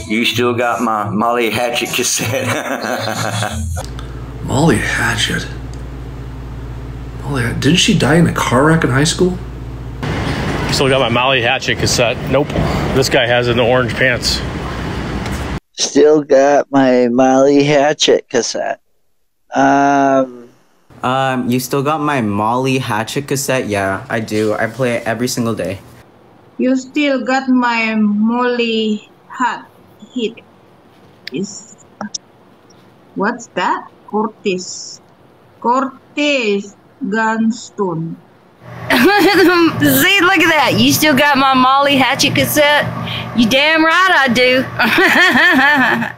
You still got my Molly Hatchet cassette. Molly Hatchet? Didn't she die in a car wreck in high school? Still got my Molly Hatchet cassette. Nope. This guy has it in the orange pants. Still got my Molly Hatchet cassette. You still got my Molly Hatchet cassette? Yeah, I do. I play it every single day. You still got my Molly Hit. What's that? Curtis Gunstone. See, look at that. You still got my Molly Hatchet cassette? You damn right I do.